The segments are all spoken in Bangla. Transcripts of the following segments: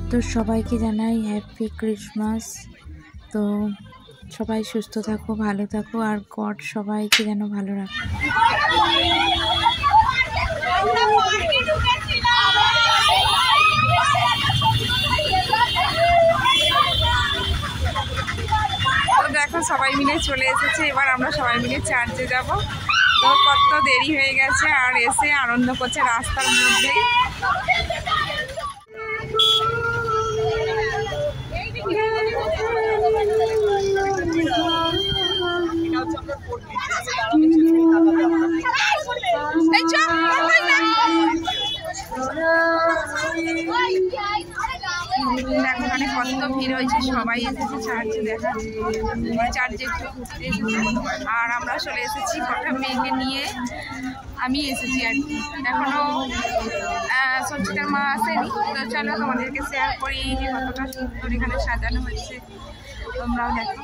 তো সবাইকে জানাই হ্যাপি ক্রিসমাস। তো সবাই সুস্থ থাকো, ভালো থাকো, আর গড সবাইকে যেন ভালো রাখে। তো দেখো সবাই মিলে চলে এসেছে, এবার আমরা সবাই মিলে চার্চে যাব। তো কত দেরি হয়ে গেছে, আর এসে আনন্দ করছে রাস্তার মধ্যে। এখানে কত ভিড় হয়েছে, সবাই এসেছে চার্চে দেখা, চার্চে একটু ঘুরতে এসেছে। আর আমরা চলে এসেছি কটা মেয়েকে নিয়ে, আমি এসেছি আর কি, এখনো সঞ্চিতার মা আসেনি। তো চলো তোমাদেরকে শেয়ার করি যে কতটা সুন্দর এখানে সাজানো হয়েছে, তোমরাও দেখো।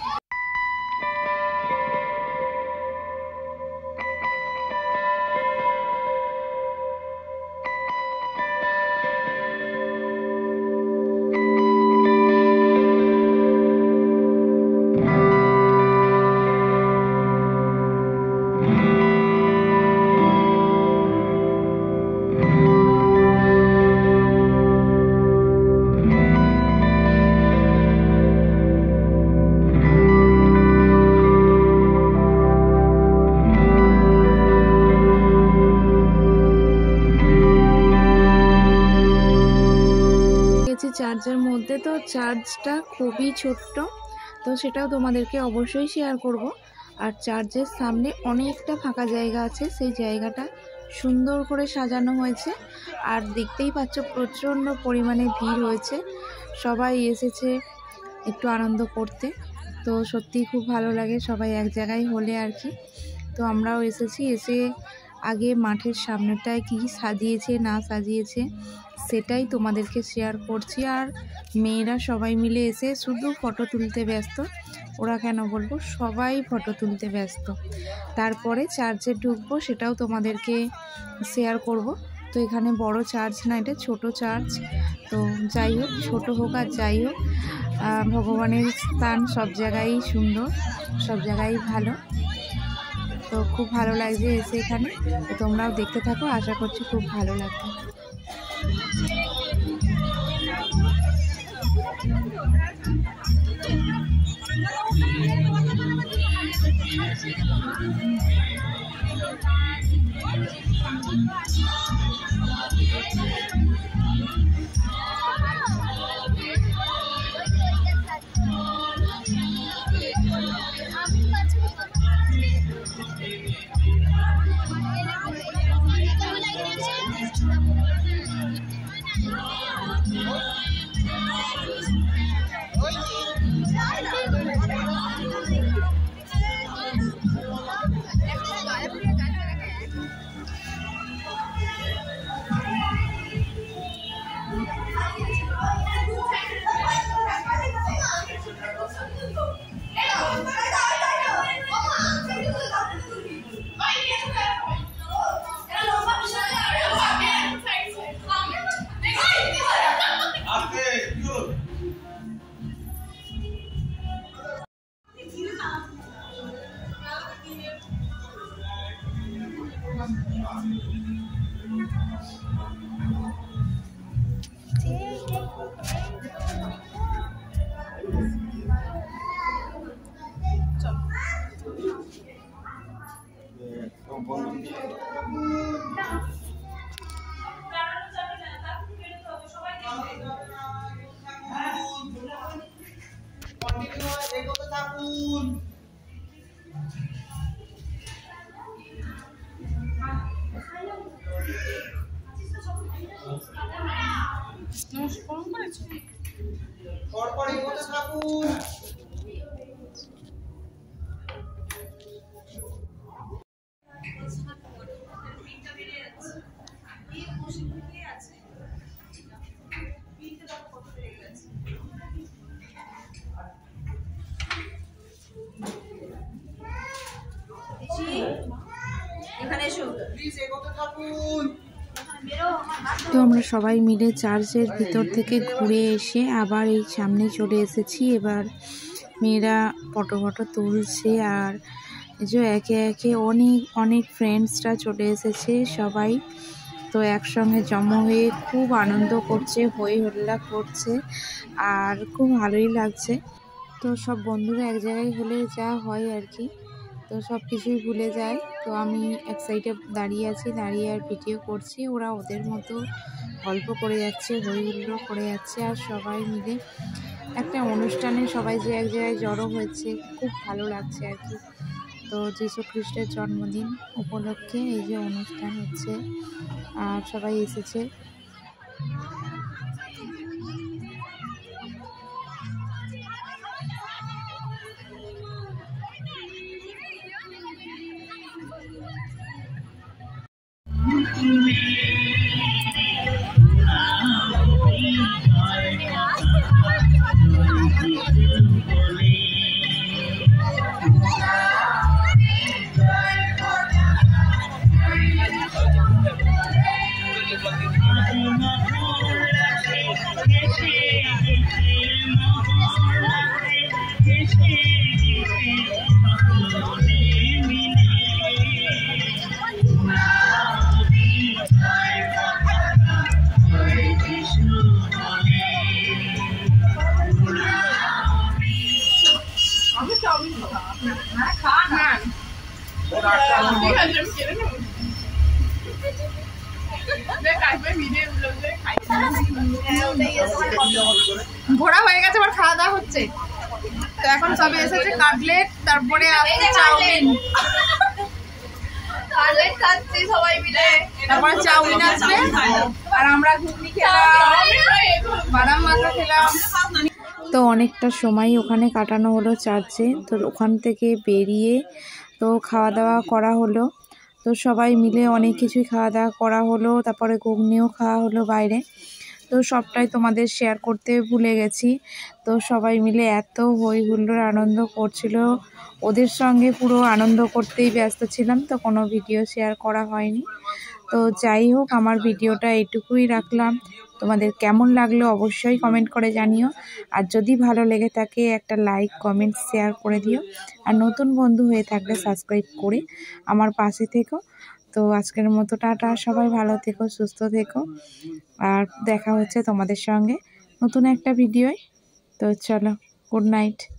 চার্চের মধ্যে, তো চার্চটা খুবই ছোট্ট, তো সেটাও তোমাদেরকে অবশ্যই শেয়ার করব। আর চার্চের সামনে অনেকটা ফাঁকা জায়গা আছে, সেই জায়গাটা সুন্দর করে সাজানো হয়েছে। আর দেখতেই পাচ্ছ প্রচণ্ড পরিমাণে ভিড় হয়েছে, সবাই এসেছে একটু আনন্দ করতে। তো সত্যিই খুব ভালো লাগে সবাই এক জায়গায় হলে আর কি। তো আমরাও এসেছি, এসে আগে মাঠের সামনেটায় কি সাজিয়েছে না সাজিয়েছে সেটাই তোমাদেরকে শেয়ার করছি। আর মেয়েরা সবাই মিলে এসে শুধু ফটো তুলতে ব্যস্ত, ওরা কেন বলবো, সবাই ফটো তুলতে ব্যস্ত। তারপরে চার্চে ঢুকবো, সেটাও তোমাদেরকে শেয়ার করব। তো এখানে বড় চার্চ না, এটা ছোট চার্চ। তো যাই হোক, ছোট হোক আর যাই হোক, ভগবানের স্থান সব জায়গায় সুন্দর, সব জায়গায় ভালো। তো খুব ভালো লাগছে এসে এখানে। তো তোমরাও দেখতে থাকো, আশা করছি খুব ভালো লাগবে। এখানে এসো প্লিজ, এগোতে থাকুন। তো আমরা সবাই মিলে চার্চের ভিতর থেকে ঘুরে এসে আবার এই সামনে চলে এসেছি। এবার মেয়েরা ফটো তুলছে, আর যে একে একে অনেক ফ্রেন্ডসরা চলে এসেছে সবাই। তো একসঙ্গে জমা হয়ে খুব আনন্দ করছে, হই হল্লা করছে, আর খুব ভালোই লাগছে। তো সব বন্ধুরা এক জায়গায় হলে যা হয় আর কি, তো সব কিছুই ভুলে যায়। তো আমি এক সাইডে দাঁড়িয়ে আছি, দাঁড়িয়ে আর ভিডিও করছি, ওরা ওদের মতো গল্প করে যাচ্ছে, হই হুল্লোড় করে যাচ্ছে। আর সবাই মিলে একটা অনুষ্ঠানে সবাই যে এক জায়গায় জড়ো হয়েছে, খুব ভালো লাগছে আর কি। তো যীশু খ্রিস্টের জন্মদিন উপলক্ষে এই যে অনুষ্ঠান হচ্ছে, আর সবাই এসেছে। ঘোরা হয়ে গেছে, আবার খাওয়া দাওয়া হচ্ছে। তো এখন সবে এসেছে কাটলেট, তারপরে আসছে চাউমিন, কাটলেট খাচ্ছি সবাই মিলে, তারপরে চাউমিন আসবে, আর আমরা ঘুগনি খেলাম, বাদাম মাখা খেলাম। তো অনেকটা সময় ওখানে কাটানো হলো চার্চে। তো ওখান থেকে বেরিয়ে তো খাওয়া দাওয়া করা হলো। তো সবাই মিলে অনেক কিছুই খাওয়া দাওয়া করা হলো, তারপরে ঘুগনিও খাওয়া হলো বাইরে। তো সবটাই তোমাদের শেয়ার করতে ভুলে গেছি। তো সবাই মিলে এত হই হুল্লোড় আনন্দ করছিল, ওদের সঙ্গে পুরো আনন্দ করতেই ব্যস্ত ছিলাম, তো কোনো ভিডিও শেয়ার করা হয়নি। তো যাই হোক, আমার ভিডিওটা এইটুকুই রাখলাম। তোমাদের কেমন লাগলো অবশ্যই কমেন্ট করে জানিও, আর যদি ভালো লেগে থাকে একটা লাইক কমেন্ট শেয়ার করে দিও, আর নতুন বন্ধু হয়ে থাকলে সাবস্ক্রাইব করে আমার পাশে থেকো। তো আজকের মতো টাটা, সবাই ভালো থেকো, সুস্থ থেকো, আর দেখা হচ্ছে তোমাদের সঙ্গে নতুন একটা ভিডিওয়। তো চলো, গুড নাইট।